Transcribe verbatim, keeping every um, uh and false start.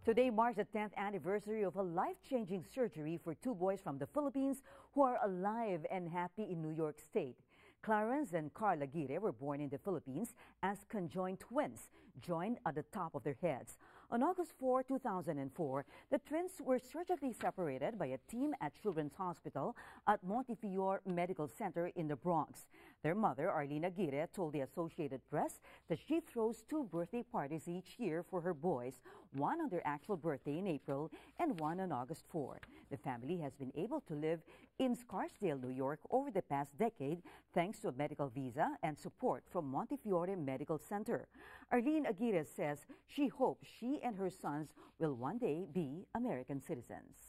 Today marks the tenth anniversary of a life-changing surgery for two boys from the Philippines who are alive and happy in New York State. Clarence and Carl Aguirre were born in the Philippines as conjoined twins, joined at the top of their heads. On August fourth, two thousand four, the twins were surgically separated by a team at Children's Hospital at Montefiore Medical Center in the Bronx. Their mother, Arlene Aguirre, told the Associated Press that she throws two birthday parties each year for her boys, one on their actual birthday in April and one on August fourth. The family has been able to live in Scarsdale, New York over the past decade thanks to a medical visa and support from Montefiore Medical Center. Arlene Aguirre says she hopes she and her sons will one day be American citizens.